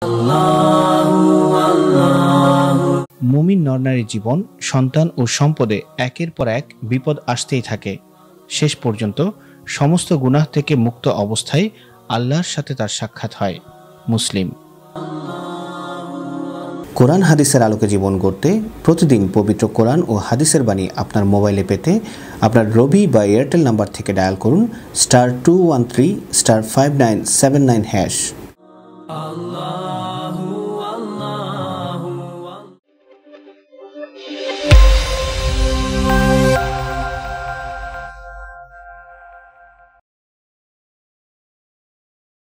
মুমিন নরনারীর জীবন, সন্তান ও সম্পদে একের পর এক বিপদ আসতেই থাকে। শেষ পর্যন্ত সমস্ত গুনাহ থেকে মুক্ত অবস্থায় আল্লাহর সাথে তার সাক্ষাৎ হয়। মুসলিম। কোরআন হাদিসের আলোকে জীবন গড়তে প্রতিদিন পবিত্র কোরআন ও হাদিসের বাণী আপনার মোবাইলে পেতে আপনার রবি বা এয়ারটেল নাম্বার থেকে ডায়াল করুন *213*5979#।